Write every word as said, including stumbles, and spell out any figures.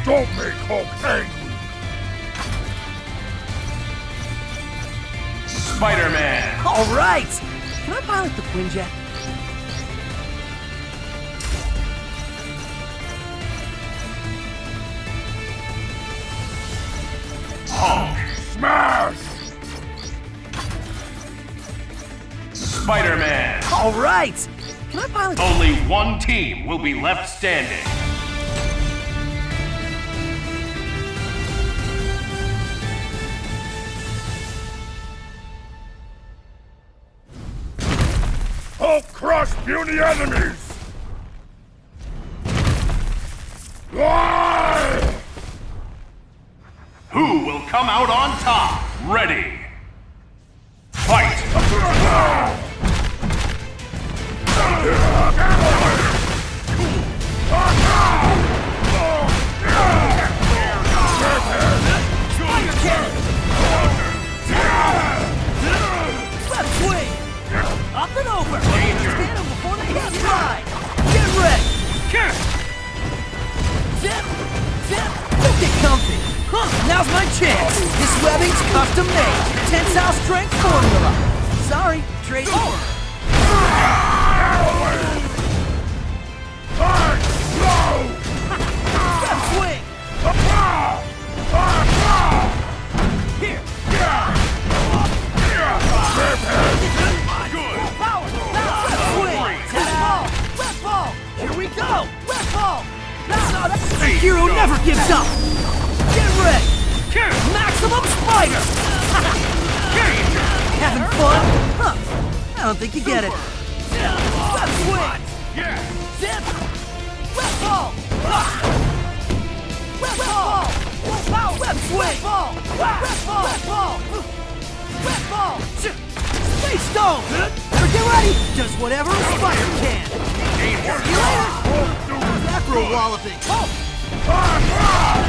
Don't make Hulk angry! Spiderman! Alright! Can I pilot the Quinjet? Hulk! Smash! Spiderman! Alright! Can I pilot the... Only one team will be left standing. Hulk crush puny enemies! Ah! Who will come out on top? Ready! Fight! Left swing! Up and over! Stand them before they hit stride! Get ready! Zip! Zip! Don't get comfy! Huh, now's my chance! This webbing's custom made! Tensile strength formula! Sorry, trade over! Left swing! Here! Power! Left swing! Tap ball! Left ball! Here we go! Left ball! The hero never gives up! Get ready! Maximum Spider! Having fun? Huh. I don't think you get it. Left swing! Zip! Left ball! Left ball! Left swing! Left ball! Left ball! Left ball! Stay stone! Never get ready! Does whatever a spider can! See you later! Afro walloping!